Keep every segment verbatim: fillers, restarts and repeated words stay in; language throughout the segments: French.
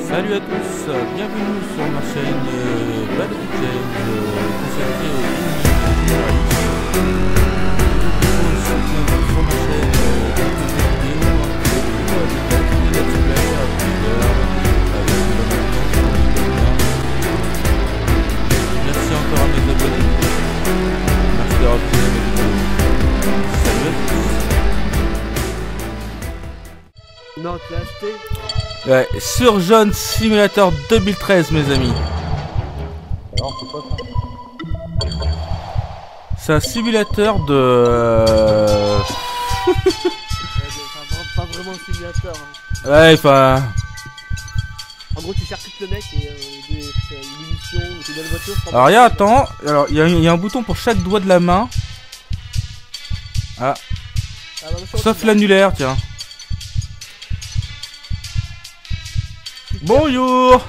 Salut à tous, bienvenue sur ma chaîne euh, Bad James euh, consacrée aux sur ma chaîne euh, quelques vidéos un peu de let's play à plusieurs avec une bonne ambiance. Merci encore à mes abonnés. Merci d'avoir pris mes vidéos. Salut à tous. Non, tu l'as acheté? Ouais, Surgeon Simulator deux mille treize, mes amis. Alors, c'est quoi ça? C'est un simulateur de... Euh... C'est pas vraiment un simulateur. Hein. Ouais, enfin... En gros, tu percutes le mec et euh, des, une munition ou tu donnes la voiture. Alors, regarde, attends. Alors, il y, y a un bouton pour chaque doigt de la main. Ah. Ah bah, Sauf l'annulaire, tiens. Bonjour.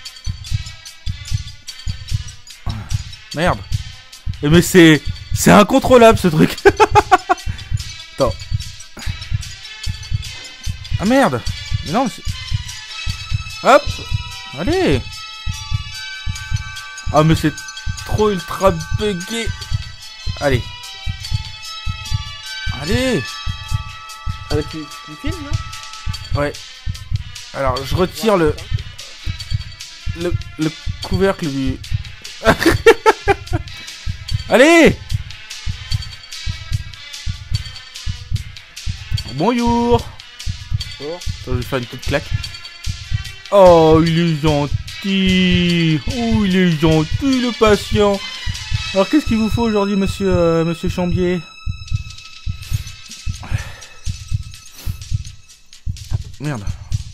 Merde. Eh, mais c'est... C'est incontrôlable, ce truc. Attends. Ah, merde. Mais non, mais c'est... Hop. Allez. Ah, mais c'est trop ultra bugué. Allez. Allez. Ah bah, tu, tu filmes, là? Ouais. Alors, je retire le... Le, le couvercle du... Allez. Bonjour. Bonjour. Attends, je vais faire une petite claque. Oh, il est gentil. Oh, il est gentil, le patient. Alors, qu'est-ce qu'il vous faut aujourd'hui, monsieur, euh, monsieur Chambier? Merde.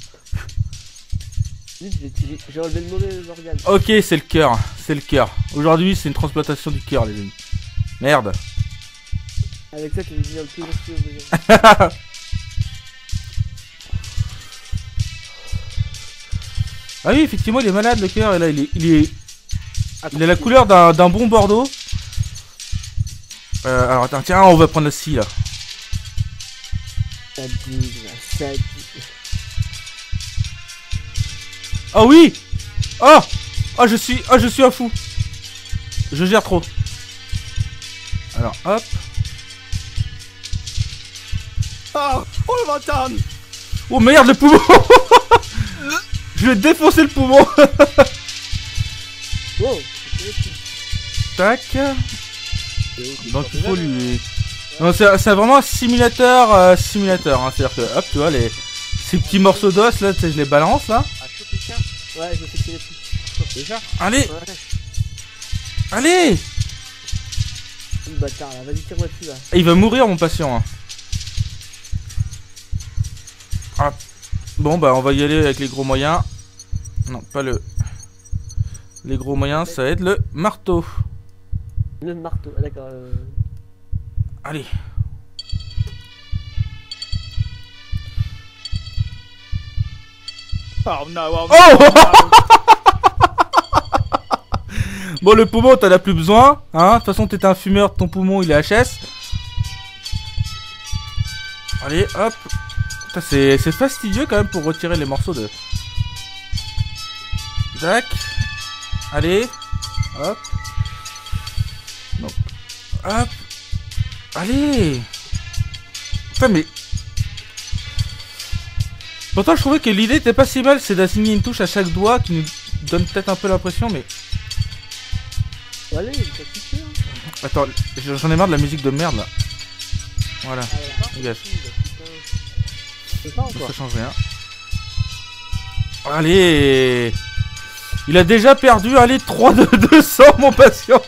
J'ai enlevé le mauvais organe. Ok, c'est le cœur, c'est le cœur. Aujourd'hui, c'est une transplantation du cœur, les amis. Merde. Avec ça, tu lui dis un plus gros. Ah oui, effectivement, il est malade, le cœur. Et là, il est, il est, il a la couleur d'un d'un bon Bordeaux. Euh, alors, attends, tiens, on va prendre la scie, là. Ça dit, ça dit. Oh oui. Oh. Oh, je suis, oh, je suis un fou. Je gère trop. Alors, hop. Oh, oh le Vantan. Oh merde, le poumon. Je vais défoncer le poumon. Wow. Tac. Donc il faut lui... Non, c'est vraiment un simulateur, euh, simulateur, hein. C'est-à-dire que, hop, tu vois, les... ces petits morceaux d'os, là, tu sais, je les balance, là. Ah, chaud, quelqu'un? Ouais, je sais qu'il est plus. Déjà? Allez. Ouais. Allez. Le bâtard, là, vas-y, tire-moi dessus, là. Il va mourir, mon patient, hein. Ah. Bon, bah, on va y aller avec les gros moyens. Non, pas le... Les gros moyens, ça va être le marteau. Le marteau, ah, d'accord. Euh... Allez. Oh no, oh, Oh no. Bon, le poumon, t'en as plus besoin, hein. De toute façon, t'étais un fumeur, ton poumon, il est H S. Allez, hop. C'est fastidieux quand même pour retirer les morceaux de... Tac. Allez. Hop. Donc. Hop. Allez. Putain, mais... Pourtant, je trouvais que l'idée était pas si mal, c'est d'assigner une touche à chaque doigt qui nous donne peut-être un peu l'impression, mais... Allez, il t'a kiffé, hein. Attends, j'en ai marre de la musique de merde, là. Voilà. Ah, voilà. Dégage. C'est ça, encore. Ça change rien. Allez. Il a déjà perdu, allez, trois de deux cents, mon patient.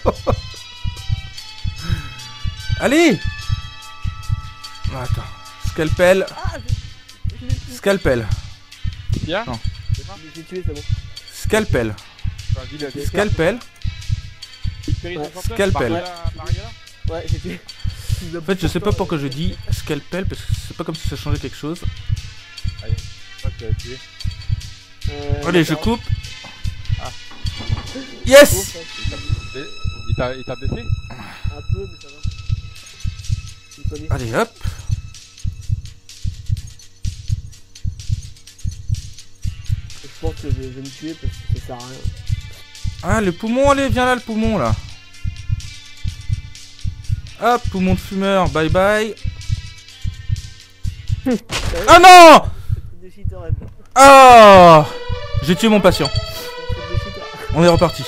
Allez. Attends. Scalpel. Ah, je l'ai Scalpel. Bien. Non. J'ai tué, c'est bon. Scalpel. Scalpel. Scalpel. Ouais, j'ai tué. En fait, je sais pas pourquoi je dis scalpel, parce que c'est pas comme si ça changeait quelque chose. Allez, moi tu as tué. Euh, Allez, je coupe. Ah. Yes. Il t'a blessé? Un peu, mais ça va. Il connaît. Allez, hop. pense que je vais, je vais me tuer parce que ça sert à rien. Ah, le poumon, allez, viens là, le poumon, là. Hop, poumon de fumeur, bye bye. Ah non! De cheater, Red. Ah! J'ai tué mon patient. De cheater. On est reparti.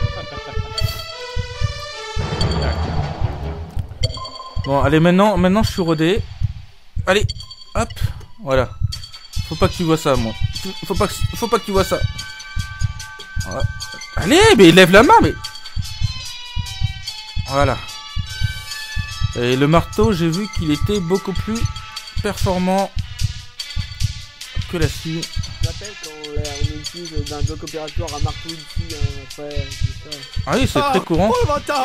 Bon, allez, maintenant, maintenant je suis rodé. Allez, hop, voilà. Faut pas que tu vois ça, moi. Faut pas que, faut pas que tu vois ça. Ouais. Allez, mais lève la main, mais... Voilà. Et le marteau, j'ai vu qu'il était beaucoup plus performant que la scie. Je rappelle quand on, on utilise d'un bloc opératoire un marteau ici, hein, après, tout ça. Ah oui, c'est très courant. Oh le bâtard.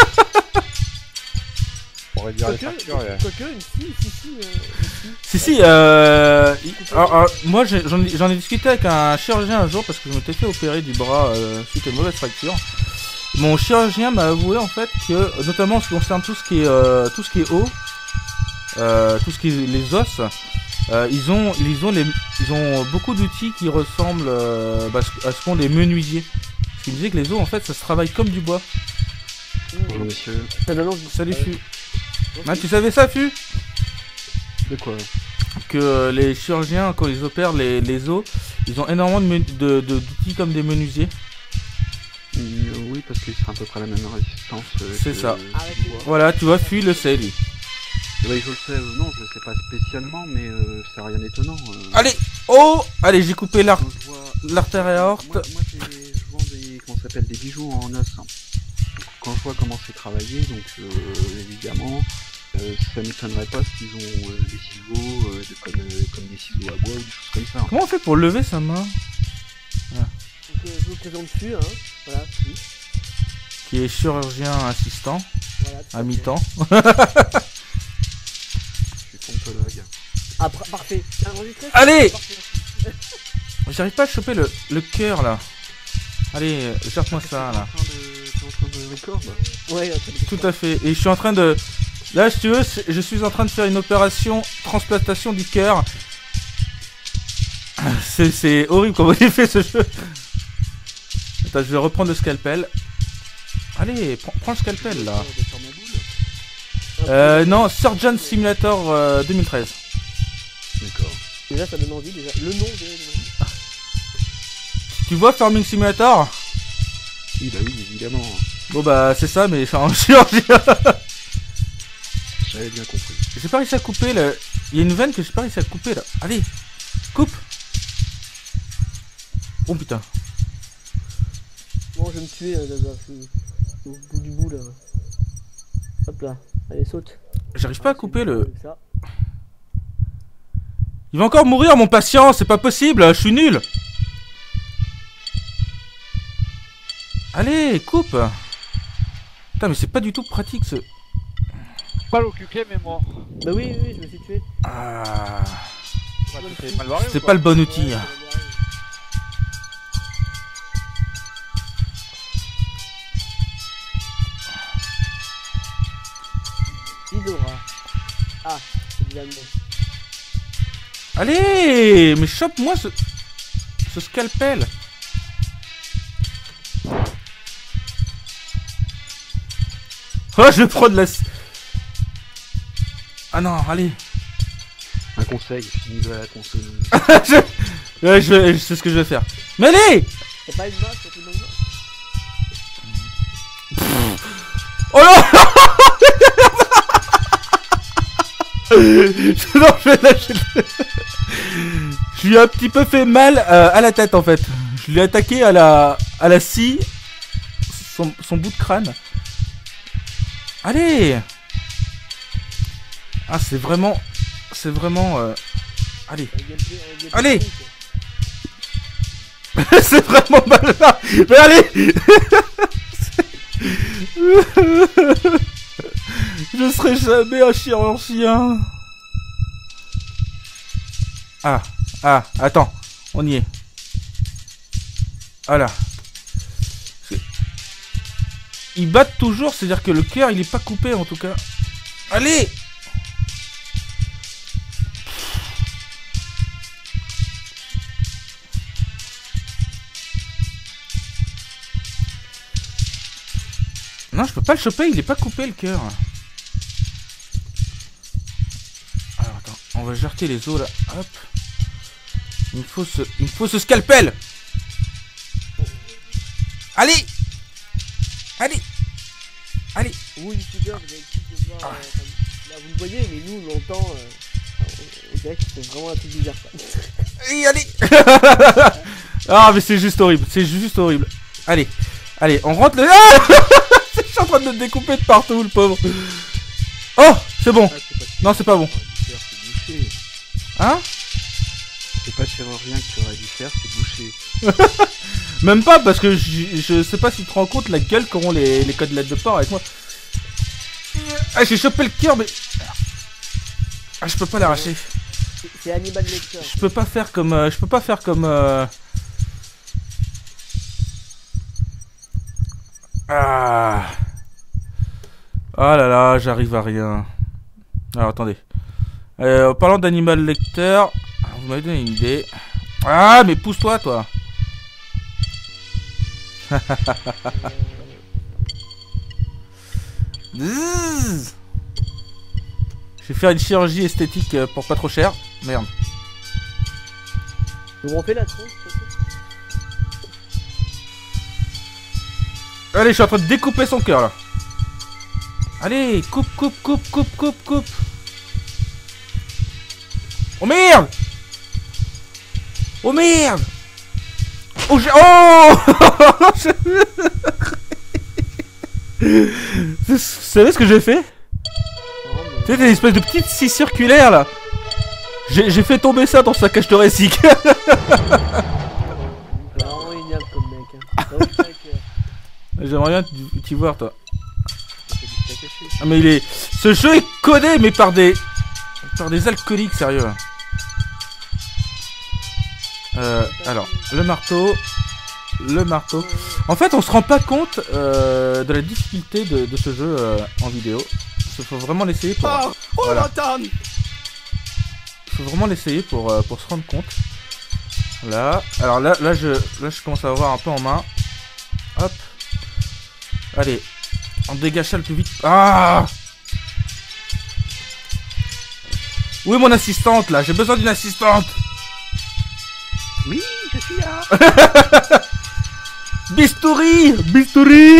Pour réduire les Quoique, factures, et... quoique, ici, si, si, euh, ici. Si, si, euh... il- alors, alors, moi j'ai- j'en ai, j'en ai discuté avec un chirurgien un jour parce que je m'étais fait opérer du bras euh, suite à une mauvaise fracture. Mon chirurgien m'a avoué en fait que, notamment en ce qui concerne tout ce qui est, euh, tout ce qui est os, euh, tout ce qui est les os, euh, ils ont, ils ont les, ils ont beaucoup d'outils qui ressemblent euh, bah, à ce qu'ont les menuisiers. Parce qu'il disait que les os en fait ça se travaille comme du bois. Bonjour monsieur. Ça donne envie. Salut Ouais. Fu. Ah, tu savais ça Fu? De quoi? Que les chirurgiens quand ils opèrent les, les os, ils ont énormément de, men- de, de- d'outils comme des menuisiers. Euh, Oui, parce que c'est à peu près la même résistance. euh, C'est que ça. le Arrêtez. bois. Voilà, tu vois, Fu il le sait lui. Eh ben, je le sais, euh, non, je le sais pas spécialement, mais euh, c'est rien d'étonnant. euh. Allez, oh, allez, j'ai coupé l'ar- Quand je vois... l'artère et aorte. Moi, moi j'ai- je vends des, comment ça s'appelle, des bijoux en os. hein. Quand je vois comment c'est travaillé, donc euh, évidemment, euh, ça m'étonnerait pas s'ils ont euh, des ciseaux, euh, de- comme, euh, comme des ciseaux à bois ou des choses comme ça. hein. Comment on fait pour lever sa main? Donc, euh, je vous présente Fu, hein. Voilà, Fu. Qui est chirurgien assistant Voilà, tout à fait. mi-temps. Je suis pontologue. Ah, par- parfait. C'est enregistré? Allez. Parfait. J'arrive pas à choper le, le cœur là. Allez, cherche-moi ça là. T'es en train de, t'es en train de record là. Ouais, attends. Tout à fait. Et je suis en train de... Là, si tu veux, c'est- je suis en train de faire une opération transplantation du cœur. C'est, c'est horrible comment il fait ce jeu. Attends, je vais reprendre le scalpel. Allez, prends, prends le scalpel là. De faire ma boule. Euh, non, Surgeon Simulator euh, deux mille treize. D'accord. Déjà, ça donne envie, déjà. Le nom, déjà, donne envie. Tu vois Farming Simulator? Oui, bah oui, évidemment. Bon bah c'est ça, mais enfin, en chirurgien. J'avais bien compris. J'ai pas réussi à couper le... Il y a une veine que j'ai pas réussi à couper là. Allez, coupe. Oh putain. Bon, je vais me tuer, euh, là-bas. Je suis au bout du bout, là. Hop là. Allez, saute. J'arrive pas à couper le... Avec ça. Il va encore mourir mon patient, c'est pas possible, je suis nul. Allez, coupe. Putain mais c'est pas du tout pratique ce... Pas l'occupé, mais mort. Bah oui, oui, oui, je me suis tué. Ah... Bah, tu t'es mal barré ou C'est quoi? pas le bon outil. Ouais, hein. Idora. Ah, c'est de la merde. Allez, mais chope-moi ce... ce scalpel. Oh, je prends de la... Ah non, allez. Un conseil, finis de la console. je... Ouais, je, vais- je sais ce que je vais faire. Mais allez. T'as pas une masse, t'as tout le monde. Oh non. Non, je vais lâcher le... Je lui ai un petit peu fait mal euh, à la tête en fait. Je lui ai attaqué à la à la scie, son, son bout de crâne. Allez. Ah c'est vraiment, c'est vraiment. Euh... Allez, Un gameplay, un gameplay Allez. pourri, quoi. c'est vraiment mal là. Mais allez. Je serai jamais un chirurgien. Ah, ah, attends, on y est. Voilà. C'est- Ils battent toujours, c'est-à-dire que le cœur il est pas coupé en tout cas. Allez. Non, je peux pas le choper, il est pas coupé le cœur. Alors attends, on va jeter les os là. Hop. Il me faut ce, il me faut ce scalpel. Allez, allez, allez. Vous, youtubeurs, vous avez le de voir. Ah. Euh, là, vous le voyez, mais nous, on l'entend. Euh, on dirait que c'est vraiment un truc bizarre. Quoi. Et allez. Ah, mais c'est juste horrible, c'est juste horrible. Allez, allez, on rentre le. Ah je suis en train de le découper de partout, le pauvre. Oh, c'est bon. Ah, c'est pas Non, c'est pas bon. tu aurais dû faire, c'est boucher. Hein? C'est pas chirurgien que tu aurais dû faire, c'est boucher. Même pas, parce que je, je sais pas si tu te rends compte la gueule qu'auront les, les côtelettes de porc avec moi. Ah, j'ai chopé le cœur, mais. Ah, je peux pas l'arracher. C'est Hannibal Lecter. Je peux pas faire comme. Euh, je peux pas faire comme. Euh... Ah. Oh là là, j'arrive à rien. Alors attendez. Euh, en parlant d'Hannibal Lecter, vous m'avez donné une idée. Ah, mais pousse-toi, toi. Zzzz. Je vais faire une chirurgie esthétique euh, pour pas trop cher. Merde. Vous refait la tronche, Allez, je suis en train de découper son cœur là. Allez, coupe, coupe, coupe, coupe, coupe, coupe. Oh merde! Oh merde! Oh j'ai... Oh Vous savez ce que j'ai fait? Tu sais, des espèces de petites scies circulaires là. J'ai fait tomber ça dans sa cage thoracique. C'est vraiment ignoble comme mec. Hein. Donc, c'est vrai que- J'aimerais bien t'y voir toi. Ah mais il est... Ce jeu est codé mais par des... Par des alcooliques sérieux. Euh, alors, le marteau... Le marteau... En fait on se rend pas compte euh, de la difficulté de, de ce jeu euh, en vidéo. Il faut vraiment l'essayer pour... Oh, oh Voilà. la Il faut vraiment l'essayer pour, euh, pour se rendre compte. Là, alors là, là je, là je commence à avoir un peu en main. Hop. Allez, on dégage ça le plus vite. Ah! Où est mon assistante là? J'ai besoin d'une assistante. Oui, je suis là. Bistouri, bistouri.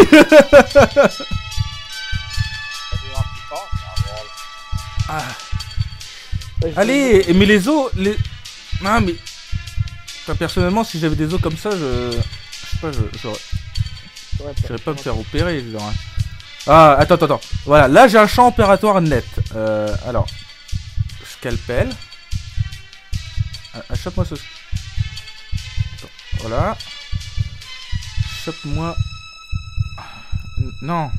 Ah. Ouais, je- Allez, mais les os, les... Ah mais... Enfin, personnellement, si j'avais des os comme ça, je... Je sais pas, je... j'aurais... j'aurais pas. J'irais pas me faire opérer, genre. Ah, attends, attends, attends. Voilà, là j'ai un champ opératoire net. Euh, alors... Scalpel. Ah, ah, chope-moi ce... Attends, voilà. Chope-moi... Non.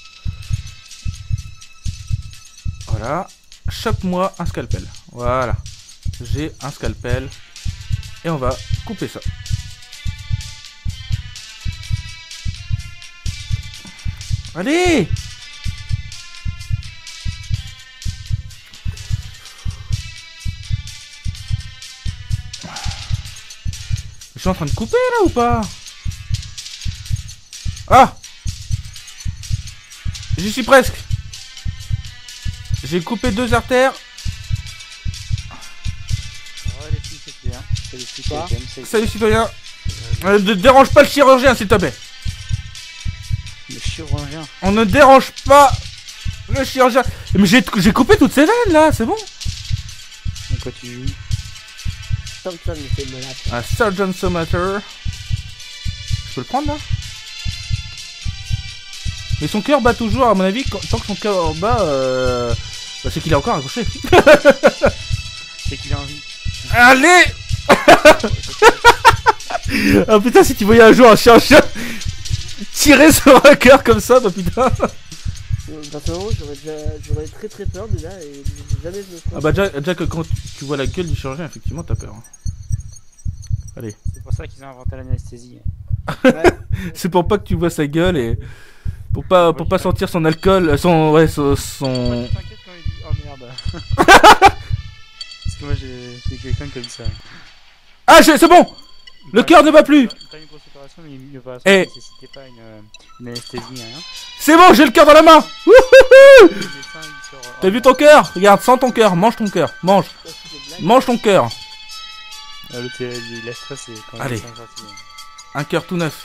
Voilà. Chope-moi un scalpel. Voilà. J'ai un scalpel. Et on va couper ça. Allez! Je suis en train de couper là ou pas? Ah! J'y suis presque. J'ai coupé deux artères. Ouais, les filles, c'est bien. C'est les filles, Quoi c'est bien, c'est- Salut citoyen. Euh, ne dérange pas le chirurgien s'il te plaît. Le chirurgien. On ne dérange pas le chirurgien. Mais j'ai j'ai coupé toutes ces veines là, c'est bon. De quoi tu joues? Thompson, il fait me la. Un Surgeon Somater. Je peux le prendre là? Mais son cœur bat toujours, à mon avis, quand- tant que son cœur bat, euh, bah, c'est qu'il est encore accroché. C'est qu'il a envie. Allez. Ah putain, si tu voyais un jour un chirurgien tirer sur un cœur comme ça, bah putain. Personnellement, j'aurais déjà, j'aurais très très peur déjà et jamais je me ferais. Ah bah déjà, déjà que quand tu, tu vois la gueule du chirurgien, effectivement, t'as peur. Allez. C'est pour ça qu'ils ont inventé l'anesthésie. C'est pour pas que tu vois sa gueule et pour pas pour pas sentir son alcool, son ouais son, son... T'inquiète quand il dit oh merde. Parce que moi j'ai j'ai quelqu'un comme ça. Ah j'ai- c'est bon. Le cœur ne bat plus. Pas une grosse opération, mais une opération Eh. qui nécessitait pas une, une anesthésie, rien. C'est bon, j'ai le cœur dans la main. Wouhou. Le médecin, il sort, T'as oh, vu ton cœur? Regarde, sens ton cœur, mange ton cœur, mange, Ça, c'est des blagues. mange ton cœur. ah, l'autre, il il a stressé quand Allez. il est sorti. Un cœur tout neuf.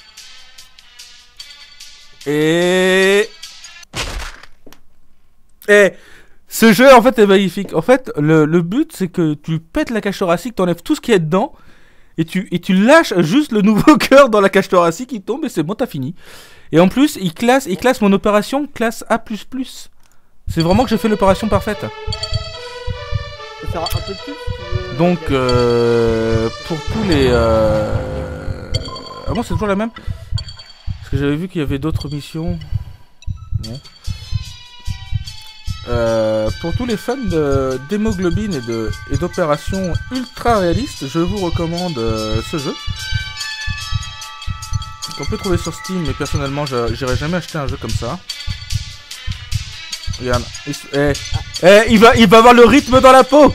Et... Et... Ce jeu, en fait, est magnifique. En fait, le, le but, c'est que tu pètes la cage thoracique, t'enlèves tout ce qu'il y a dedans, et tu, et tu lâches juste le nouveau cœur dans la cage thoracique, il tombe, et c'est bon, t'as fini. Et en plus, il classe, il classe mon opération classe A plus plus. C'est vraiment que j'ai fait l'opération parfaite. Tu peux faire un peu de plus si tu veux. Donc, euh, pour tous les... Euh... Ah bon, c'est toujours la même? Parce que j'avais vu qu'il y avait d'autres missions. Bon. Euh, pour tous les fans de- d'hémoglobine et de et d'opérations ultra réalistes, je vous recommande euh, ce jeu. Qu'on peut trouver sur Steam, mais personnellement, je- j'irai jamais acheter un jeu comme ça. Regarde, il, s- eh, eh, il va, il va avoir le rythme dans la peau.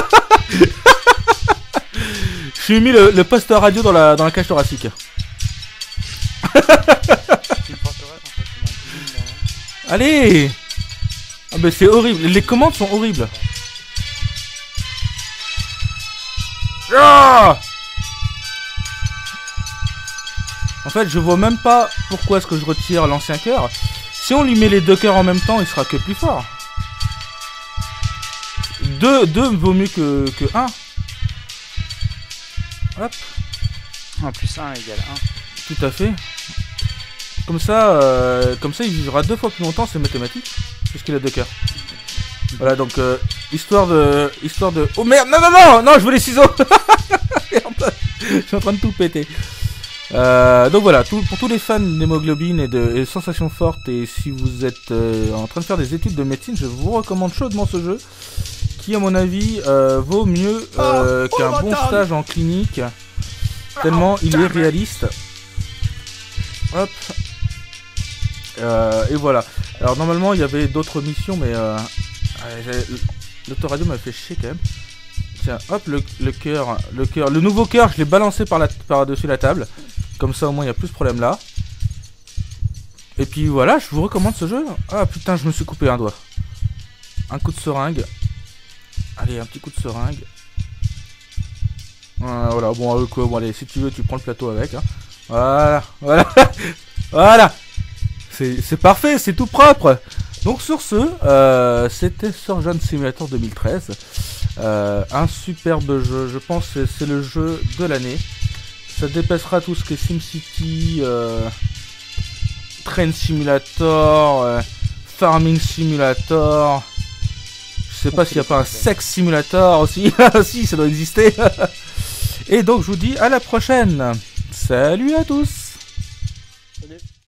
Je suis mis le, le poste radio dans la dans la cage thoracique. C'est une forteresse, en fait, il y a un cuisine derrière. Allez. Ah mais c'est horrible, les commandes sont horribles. Ah en fait, je vois même pas pourquoi est-ce que je retire l'ancien cœur. Si on lui met les deux cœurs en même temps, il sera que plus fort. Deux, deux vaut mieux que, que un. Hop, un plus un égale un. tout à fait. Comme ça, euh, comme ça, il vivra deux fois plus longtemps, c'est mathématique, puisqu'il a deux cœurs. Voilà, donc euh, histoire de, histoire de. Oh merde, non non non, non, je veux les ciseaux. Merde, je suis en train de tout péter. Euh, donc voilà, tout, pour tous les fans d'hémoglobine et de, et de sensations fortes, et si vous êtes euh, en train de faire des études de médecine, je vous recommande chaudement ce jeu, qui à mon avis euh, vaut mieux euh, Oh, qu'un oh, bon bâtard. stage en clinique, tellement il est réaliste. Hop. Euh, et voilà. Alors normalement il y avait d'autres missions, mais euh, euh, l'autoradio m'a fait chier quand même. Tiens, hop, le, le cœur, le cœur, le nouveau cœur, je l'ai balancé par la, par dessus la table. Comme ça au moins il n'y a plus ce problème là. Et puis voilà, je vous recommande ce jeu. Ah putain, je me suis coupé un doigt. Un coup de seringue. Allez, un petit coup de seringue. Euh, voilà, bon, euh, quoi, bon allez, si tu veux, tu prends le plateau avec. Hein. Voilà, voilà, voilà. C'est c'est parfait, c'est tout propre. Donc sur ce, euh, c'était Surgeon Simulator deux mille treize. Euh, un superbe jeu, je pense que c'est le jeu de l'année. Ça dépassera tout ce qui est SimCity, euh, Train Simulator, euh, Farming Simulator. Je sais pas s'il n'y a pas un Sex Simulator aussi. Si, ça doit exister. Et donc je vous dis à la prochaine. Salut à tous.